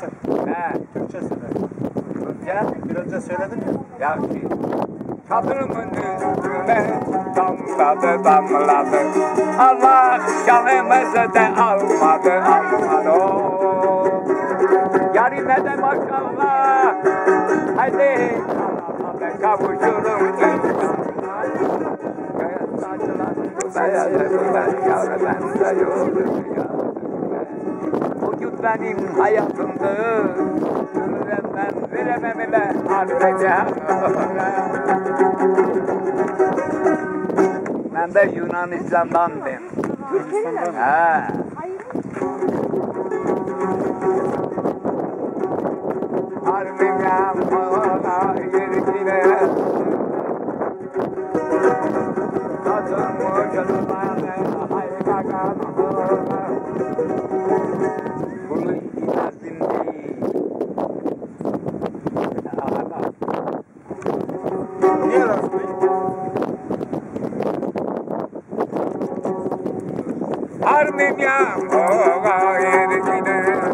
Türkçesi. He. Türkçe söyle. Ya. Bir önce söyledin mi? Ya çadırımın üstüne damladı damladı. Allah canımızı da almadı almadı. Yarime de maşallah. Hadi Allah'a kavuşurum. Vücut benim hayatımdır. Ömrümden veremem ile harcayacağım. Ben de Yunanistan'dandım. Türkistan'dan. Ha. Armenya mağala yerine Kadın canımane haykakan bunu inazim değil. Niye razı Armenya mağala yerine